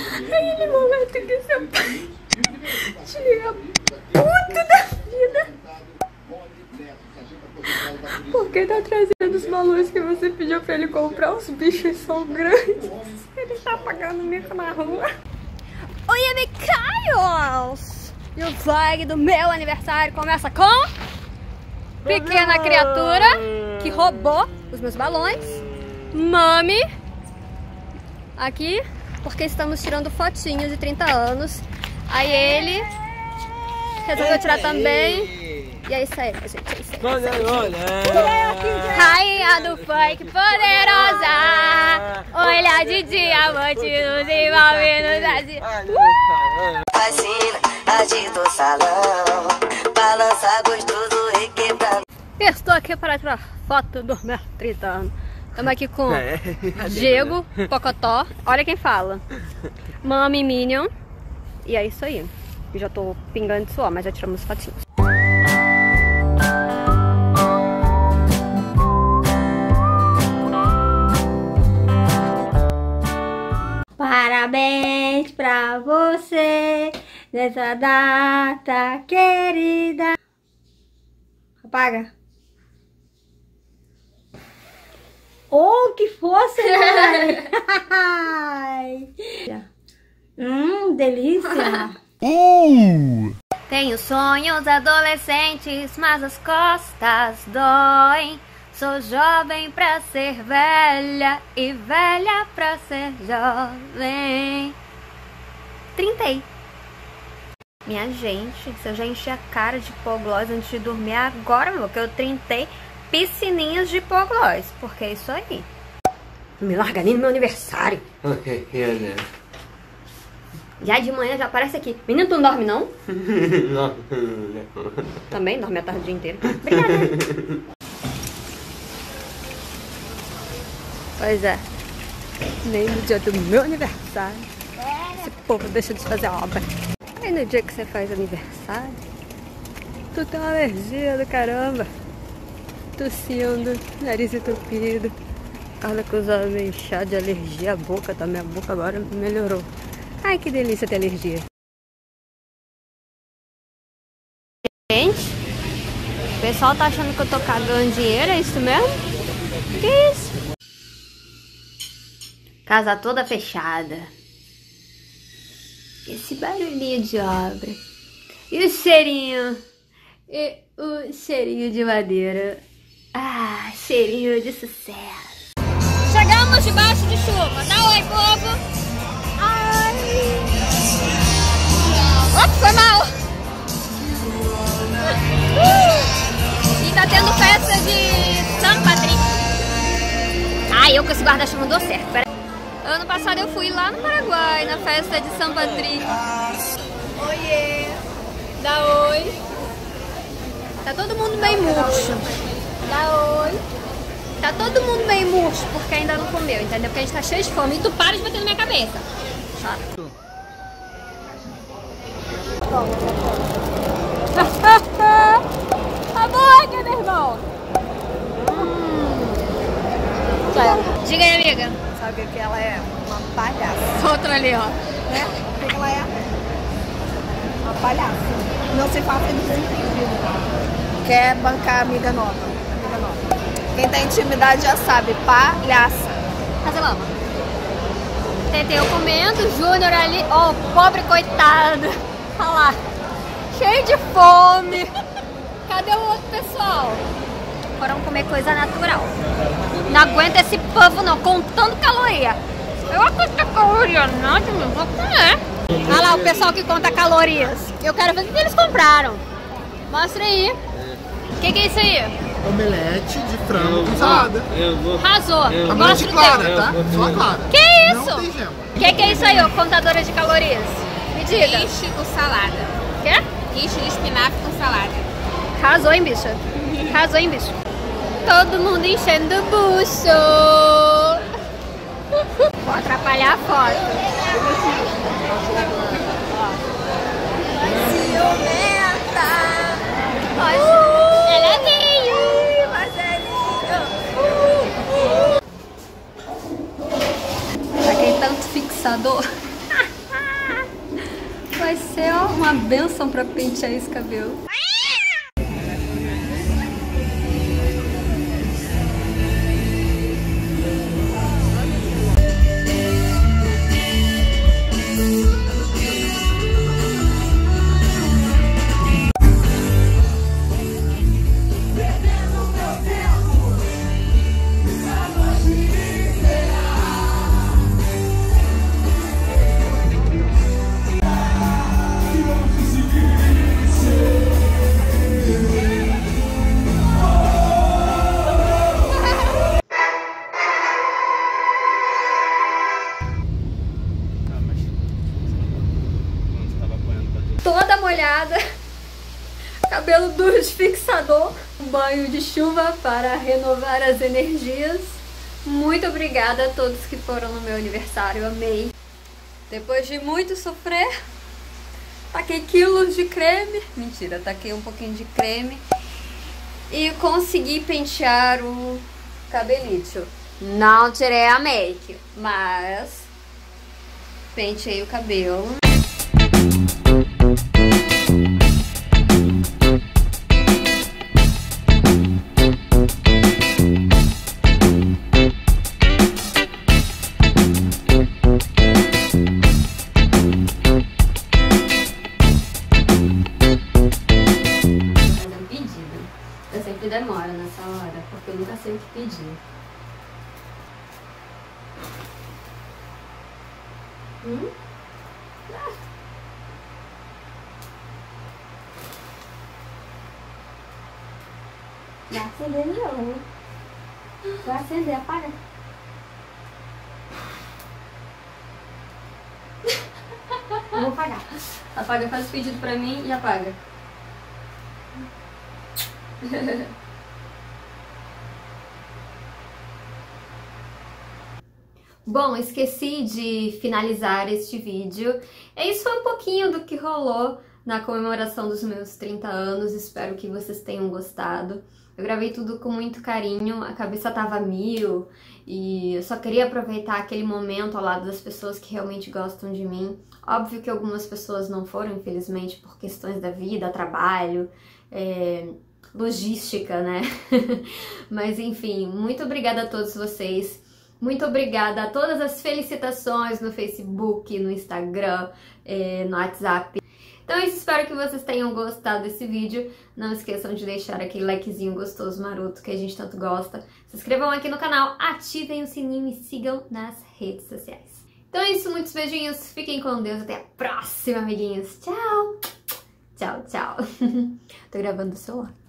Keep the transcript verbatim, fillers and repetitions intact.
Aquele momento que seu pai tira puto da vida. Porque tá trazendo os balões que você pediu pra ele comprar. Os bichos são grandes. Ele tá pagando mico na rua. Oi, amiguinhos! E o vlog do meu aniversário começa com pequena criatura que roubou os meus balões. Mami aqui, porque estamos tirando fotinhos de trinta anos. Aí ele resolveu tirar também. E é isso aí, gente. É isso aí. Olha, olha. Rainha do funk poderosa. Olhar de diamante nos envolvendo assim. Fascina, agita o salão. Balança gostoso, requebra. Estou aqui para tirar foto dos meus trinta anos. Estamos aqui com Diego, Pocotó. Olha quem fala. Mami Minion. E é isso aí. Eu já tô pingando de suor, mas já tiramos fotinhos. Parabéns pra você nessa data querida. Apaga. Ou que fosse, né? Hum, delícia. Uh. Tenho sonhos adolescentes, mas as costas doem. Sou jovem pra ser velha e velha pra ser jovem. Trintei. Minha gente, se eu já enchi a cara de hipoglós antes de dormir agora, meu, que eu trintei piscininhas de hipoglós. Porque é isso aí. Não me larga nem no meu aniversário. Já de manhã já aparece aqui. Menino, tu não dorme não? Não. Também dorme a tarde o dia inteiro. Obrigada. Pois é. Nem no dia do meu aniversário esse povo deixa de fazer obra. Aí no dia que você faz aniversário, tu tem uma alergia do caramba. Tossindo, nariz entupido. Carla com os olhos meio inchados de alergia. A boca tá, minha boca agora melhorou. Ai, que delícia ter alergia. Gente, o pessoal tá achando que eu tô cagando dinheiro, é isso mesmo? Que isso? Casa toda fechada. Esse barulhinho de obra. E o cheirinho. E o cheirinho de madeira. Ah, cheirinho de sucesso. Chegamos debaixo de chuva. Dá oi, povo. Ai. Opa, foi mal. Uh. E tá tendo festa de São Patrick. Ai, eu com esse guarda-chuva não deu certo. Pera. Ano passado eu fui lá no Paraguai, na festa de São Patrick. Oiê! Dá oi! Tá todo mundo bem murcho. Dá oi! Tá todo mundo bem murcho, porque ainda não comeu, entendeu? Porque a gente tá cheio de fome. E tu para de bater na minha cabeça. Chato. A boca, meu irmão! Hum. Diga aí, amiga. Sabe o que ela é? Uma palhaça. Outra ali, ó. Né? O que ela é? Uma palhaça. Não se faça desentendido. Quer bancar amiga nova. Amiga nova. Quem tem intimidade já sabe. Palhaça. Caselama. Teteu comendo, Júnior ali. Ó, oh, pobre coitado. Olha lá. Cheio de fome. Cadê o outro pessoal? Foram comer coisa natural. Não aguento esse povo não, contando caloria. Eu acredito caloria não, eu vou comer. Olha lá o pessoal que conta calorias. Eu quero ver o que eles compraram. Mostra aí. O que, que é isso aí? Omelete de frango com salada. Arrasou. Omelete clara, tá? Só clara. Que isso? Não tem gema. O que, que é isso aí, ó, contadora de calorias? Me diga. Quiche com salada. Quê? Quiche de espinafre com salada. Arrasou, hein, bicha? Arrasou, hein, bicho? Todo mundo enchendo o bucho. Vou atrapalhar a foto. Ciumenta. Uh, ela é meio. Marcelinho. Uh, uh. Pra quem tanto fixador. Vai ser, ó, uma benção pra pentear esse cabelo. Toda molhada, cabelo duro de fixador, um banho de chuva para renovar as energias. Muito obrigada a todos que foram no meu aniversário, amei. Depois de muito sofrer, taquei quilos de creme, mentira, taquei um pouquinho de creme e consegui pentear o cabelito. Não tirei a make, mas penteei o cabelo. Eu sempre demoro nessa hora, porque eu nunca sei o que pedir. Hum? Ah. Vai acender não. Vai acender, apaga. Eu vou apagar. Apaga, faz o pedido pra mim e apaga. Bom, esqueci de finalizar este vídeo. Isso foi um pouquinho do que rolou na comemoração dos meus trinta anos. Espero que vocês tenham gostado. Eu gravei tudo com muito carinho, a cabeça tava mil e eu só queria aproveitar aquele momento ao lado das pessoas que realmente gostam de mim. Óbvio que algumas pessoas não foram, infelizmente, por questões da vida, trabalho, é... logística, né? Mas enfim, muito obrigada a todos vocês. Muito obrigada a todas as felicitações no Facebook, no Instagram, eh, no WhatsApp. Então eu espero que vocês tenham gostado desse vídeo. Não esqueçam de deixar aquele likezinho gostoso, maroto, que a gente tanto gosta. Se inscrevam aqui no canal, ativem o sininho e sigam nas redes sociais. Então é isso, muitos beijinhos, fiquem com Deus, até a próxima, amiguinhos. Tchau! Tchau, tchau. Tô gravando o celular.